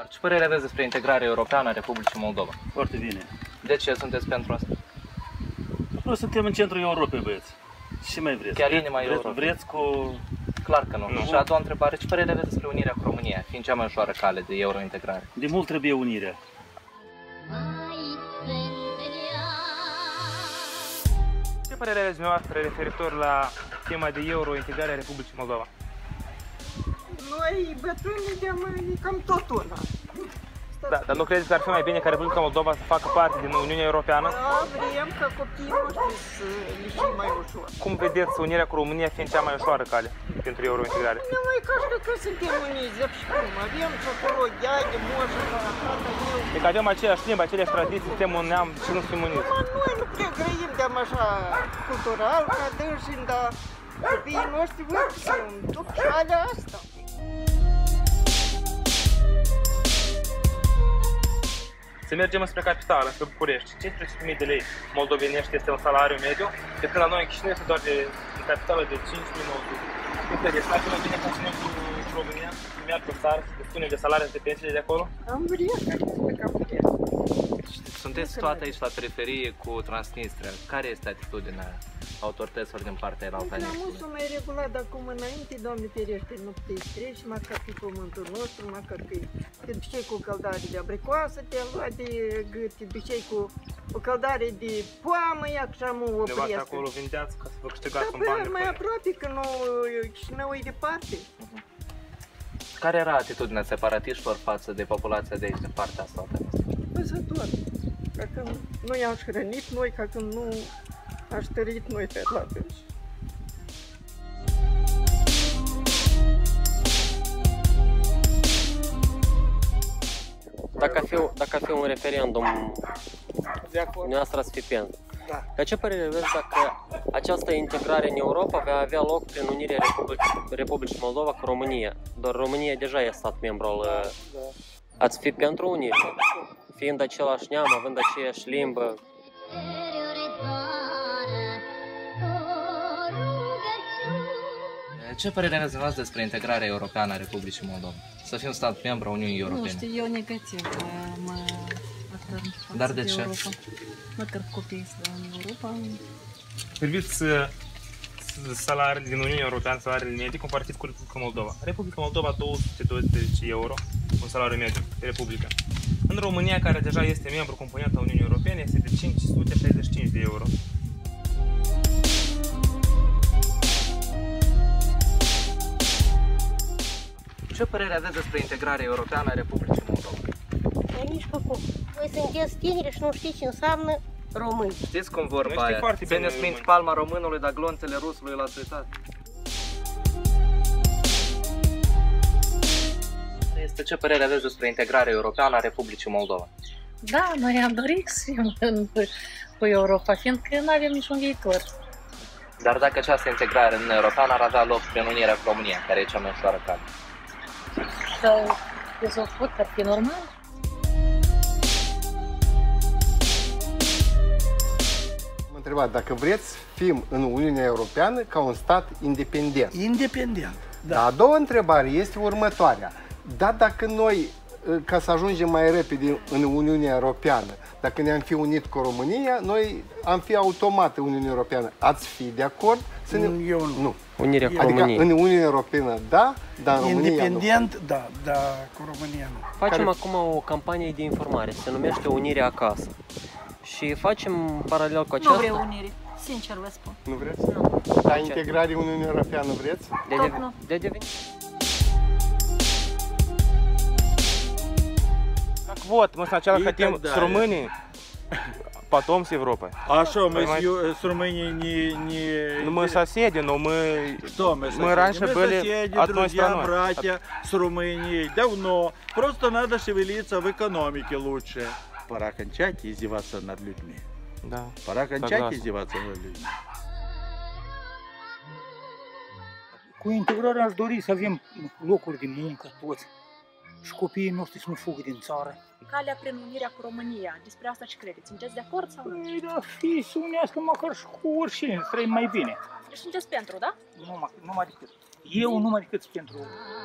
Ce părere aveți despre integrarea europeană a Republicii Moldova? Foarte bine. De ce sunteți pentru asta? Noi suntem în centrul Europei, băieți. Ce mai vreți? Chiar inima Europei. Vreți cu... Clar că nu. Și a doua întrebare, ce părere aveți despre unirea cu România, fiind cea mai ușoară cale de eurointegrare? De mult trebuie unirea. Ce părere aveți dumneavoastră referitor la tema de eurointegrare a Republicii Moldova? Noi, bătrânii, de cam tot una. Da, dar nu credeți că ar fi mai bine ca Republica Moldova să facă parte din Uniunea Europeană? Da, vrem ca copiii noștri să le fie mai ușor. Cum vedeți unirea cu România fiind cea mai ușoară cale pentru eurointegrare? Noi ca și că suntem uniți, și cum, avem și acolo de moșă, tata meu. Deci avem aceeași limbă, aceleași tradiții, suntem un neam și nu suntem uniți. Noi nu prea grăim de așa cultural ca dânsii, dar copiii noștri văd să duc calea asta. Să mergem spre capitală, spre București. 15.000 de lei moldovenești este un salariu mediu, pe când la noi în Chișinău este doar în capitală de 5.900. Cum credeți, face mai bine ca să mergem în România, să meargă în țară, să dispunem de salarii de pensiile de acolo? Am vrea ca putem. Sunteți situat aici la periferie cu Transnistria. Care este atitudinea autorităților din partea La mult s-o mai regulat de acum înainte, Doamne ferește, nu puteți trece, măcar pe pământul nostru, măcar că te duceai cu o căldare de abricoasă, te-a luat de gât, te duceai cu o căldare de poamă, ia că și-am o Undeva opresc. acolo vindeați ca să vă câștigați un bani de mai pâine. aproape, că nu, Chișinău e departe. Care era atitudinea separatiștilor față de populația de aici, de partea asta? Păsător. Ca când nu i-aș hrănit noi, ca când nu aș tărit noi pe la dânsi. Dacă ar fi un referendum, dumneavoastră ați fi pentru. Da. Dar ce părere aveți dacă această integrare în Europa va avea loc prin unirea Republicii Moldova cu România? Doar România deja e stat membru al... Ați fi pentru unire? Fiind același neam, având aceeași limbă? Ce părere aveți dumneavoastră despre integrarea europeană a Republicii Moldova? Să fie un stat membru a Uniunii Europene. Nu știu, eu negativ mă atârn față Dar de ce? Europa. Măcar copiii să în Europa. Priviți salariile din Uniunea Europeană, salariile medii, comparativ cu Republica Moldova. Republica Moldova 220 euro, un salariu mediu pe Republică. În România, care deja este membru component al Uniunii Europene, este de 565 de euro. Ce părere aveți despre integrarea europeană a Republicii Moldova? Nici pe cum. Voi sunteți tineri și nu știți ce înseamnă români. Știți cum vorba aia? Bine smint palma românului, dar glonțele rusului l-ați uitat. Ce părere aveți despre integrarea europeană a Republicii Moldova? Da, noi am dorit să fim cu Europa, fiindcă nu avem niciun viitor. Dar dacă această integrare în Europeană ar avea loc prin unirea cu România, care e cea mai ușoară cale? Să rezolvă, ar fi normal. M-am întrebat dacă vreți fim în Uniunea Europeană ca un stat independent. Independent, da. A doua întrebare este următoarea. Da, dacă noi, ca să ajungem mai repede în Uniunea Europeană, dacă ne-am fi unit cu România, noi am fi automat în Uniunea Europeană. Ați fi de acord? Să ne... Eu nu. Unirea cu Adică România. în Uniunea Europeană, da, dar în România Independent, nu. da, dar cu România nu. Facem acum o campanie de informare, se numește Unirea acasă. Și facem paralel cu aceasta... Nu vreau unire, sincer vă spun. Nu vreți? Dar integrare în Uniunea Europeană vreți? De deveni. Как вот, мы сначала хотим с Румынии, потом с Европой. А что, мы с Румынией не... Ну, мы соседи, но мы... Что мы соседи? Мы раньше были соседи, одной друзья, страной. братья с Румынией. Давно. Просто надо шевелиться в экономике лучше. Пора кончать издеваться над людьми. Да. Пора кончать Согласен. издеваться над людьми. Cu integrarea aș dori să avem locuri de muncă toți și copiii noștri să nu fugă din țară. Calea prin unirea cu România, despre asta ce credeți? Sunteți de acord sau nu? Păi, da, fi să unească măcar și cu oricine, să trăim mai bine. Deci sunteți pentru, da? Numai decât. Eu numai decât pentru